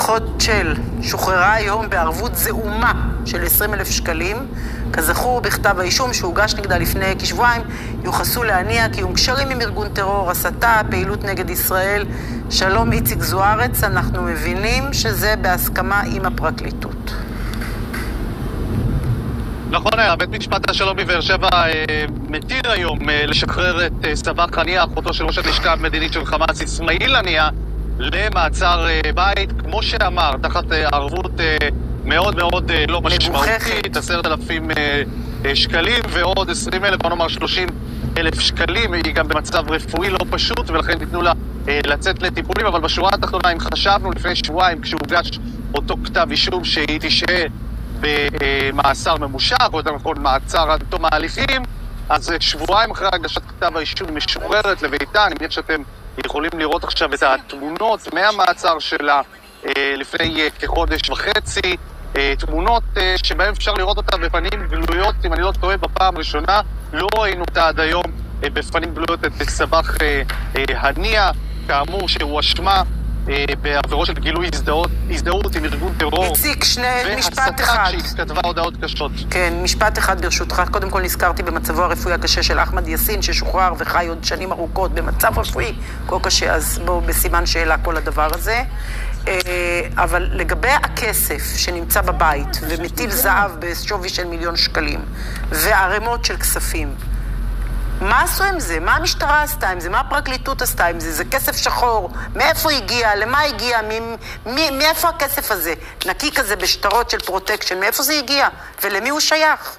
משפחות צ'ל שוחררה היום בערבות זעומה של 20,000 שקלים. כזכור, בכתב האישום שהוגש נגדה לפני כשבועיים, יוחסו להניע קיום קשרים עם ארגון טרור, הסתה, פעילות נגד ישראל. שלום איציק זוארץ, אנחנו מבינים שזה בהסכמה עם הפרקליטות. נכון, בית משפט השלום בבאר שבע מתיר היום לשחרר את סבח הנייה, אחותו של ראש הלשכה המדינית של חמאס, אסמאעיל הנייה, למעצר בית, כמו שאמר, תחת ערבות מאוד מאוד לא משמעותית, 10,000 שקלים ועוד 20,000, בוא נאמר 30,000 שקלים. היא גם במצב רפואי לא פשוט, ולכן ניתנו לה לצאת לטיפולים, אבל בשורה התחתונה, אם חשבנו לפני שבועיים, כשהוגש אותו כתב אישום שהיא תשהה במאסר ממושך, או יותר נכון מעצר עד תום ההליכים, אז שבועיים אחרי הגשת כתב האישום משוחררת לביתה. אני מניח שאתם יכולים לראות עכשיו את התמונות מהמעצר שלה לפני כחודש וחצי, תמונות שבהן אפשר לראות אותה בפנים גלויות, אם אני לא טועה בפעם הראשונה, לא ראינו אותה עד היום בפנים גלויות את סבח הנייה, כאמור שהואשמה בעבירות של גילוי הזדהות עם ארגון טרור. איציק, משפט אחד. והסתה כשהיא כתבה הודעות קשות. כן, משפט אחד ברשותך. קודם כל נזכרתי במצבו הרפואי הקשה של אחמד יאסין, ששוחרר וחי עוד שנים ארוכות במצב רפואי כה קשה, אז בואו בסימן שאלה כל הדבר הזה. אבל לגבי הכסף שנמצא בבית ומטיל זהב בשווי של 1,000,000 שקלים וערימות של כספים, מה עשו עם זה? מה המשטרה עשתה עם זה? מה הפרקליטות עשתה עם זה? זה כסף שחור? מאיפה הגיע? למה הגיע? מאיפה הכסף הזה? נקי כזה בשטרות של פרוטקשן, מאיפה זה הגיע? ולמי הוא שייך?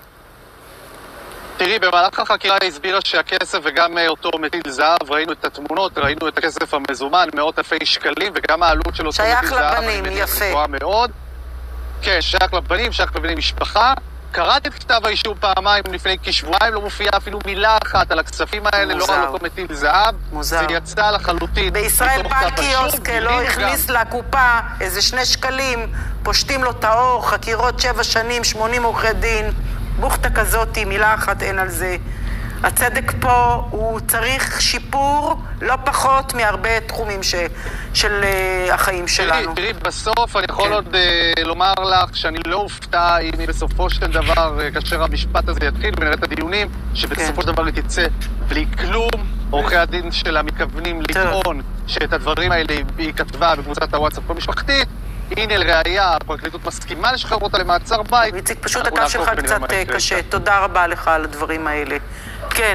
תראי, במהלך החקירה היא הסבירה שהכסף וגם אותו מטיל זהב, ראינו את התמונות, ראינו את הכסף המזומן, מאות אלפי שקלים, וגם העלות של אותו מטיל זהב. שייך לבנים, יפה. מאוד. כן, שייך לבנים, שייך לבני משפחה. קראתי את כתב האישום פעמיים לפני כשבועיים, לא מופיעה אפילו מילה אחת על הכספים האלה, לא על אותו מטיל זהב. מוזר. זה יצא לחלוטין. בישראל בעל קיוסק לא הכניס לקופה איזה 2 שקלים, פושטים לו את האור, חקירות 7 שנים, 80 עורכי דין, בוכתה כזאת, מילה אחת אין על זה. הצדק פה הוא צריך שיפור לא פחות מהרבה תחומים של החיים שלנו. תראי, בסוף אני יכול עוד לומר לך שאני לא אופתע אם בסופו של דבר, כאשר המשפט הזה יתחיל ונראה את הדיונים, שבסופו של דבר היא תצא בלי כלום. עורכי הדין שלה מתכוונים לטעון שאת הדברים האלה היא כתבה בקבוצת הוואטסאפ המשפחתית. הנה לראיה, הפרקליטות מסכימה לשחרר אותה למעצר בית. איציק, פשוט הקו שלך קצת קשה. תודה רבה לך על הדברים האלה. כן.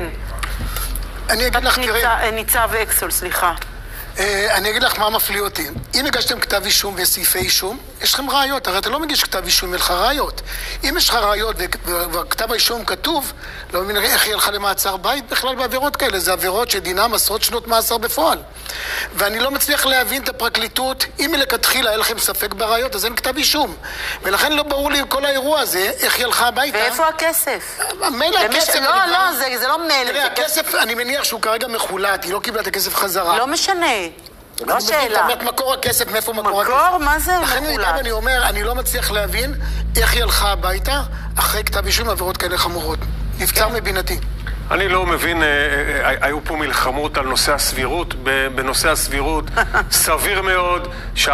אני אגיד לך, תראי. ניצב אקסול, סליחה. אני אגיד לך מה מפליא אותי. אם הגשתם כתב אישום וסעיפי אישום, יש לכם ראיות. הרי אתה לא מגיש כתב אישום, אין לך ראיות. אם יש לך ראיות וכתב האישום כתוב, לא מבין איך יהיה לך למעצר בית בכלל בעבירות כאלה. זה עבירות שדינם עשרות שנות מאסר בפועל. ואני לא מצליח להבין את הפרקליטות. אם מלכתחילה היה לכם ספק בראיות, אז אין כתב אישום. ולכן לא ברור לי כל האירוע הזה, איך יהיה לך הביתה. ואיפה הכסף? מילא הכסף. לא, זה לא מילא. תראה, הכסף, אני מניח שהוא כרגע מחולט, היא לא קיבלה את הכסף חזרה. לא משנה. לא שאלה. מקור הכסף, מאיפה מקור הכסף? מקור? מה זה מחולט? לכן אני אומר, אני לא מצליח להבין איך היא הלכה הביתה אחרי כתב אישום עבירות כאלה חמורות. נבצר מבינתי. אני לא מבין, היו פה מלחמות על נושא הסבירות. בנושא הסבירות סביר מאוד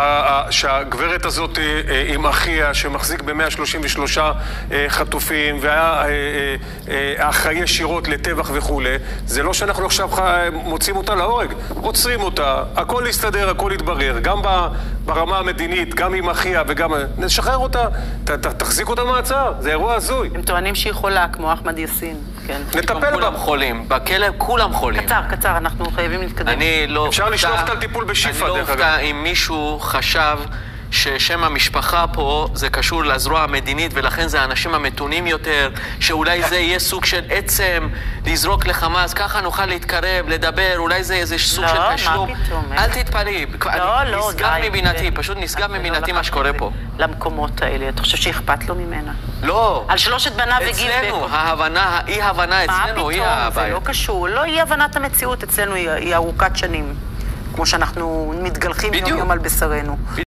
שהגברת הזאת עם אחיה שמחזיק ב-133 חטופים והיה אחראי ישירות לטבח וכו', זה לא שאנחנו עכשיו מוצאים אותה להורג, עוצרים אותה, הכל יסתדר, הכל יתברר, גם ברמה המדינית, גם עם אחיה וגם נשחרר אותה, תחזיק אותה במעצר, זה אירוע הזוי. הם טוענים שהיא חולה כמו אחמד יאסין. כן. נטפל כולם חולים, בכלא כולם חולים. קצר, אנחנו חייבים להתקדם. אפשר לשלוח את הטיפול בשיפה, דרך אגב. אני לא אופתע אם מישהו חשב ששם המשפחה פה זה קשור לזרוע המדינית, ולכן זה האנשים המתונים יותר, שאולי זה יהיה סוג של עצם, לזרוק לחמאס, ככה נוכל להתקרב, לדבר, אולי זה איזה סוג של תשלום. אל תתפלאי, נסגר מבינתי, פשוט נסגר מבינתי מה שקורה פה. למקומות האלה, אתה חושב שאכפת לו ממנה? לא. על 3 בניו וגיל אצלנו, אי ההבנה אצלנו היא הבעיה. מה פתאום? זה לא קשור. לא אי הבנת המציאות אצלנו היא ארוכת שנים. כמו שאנחנו מתגלחים יום על בשרנו.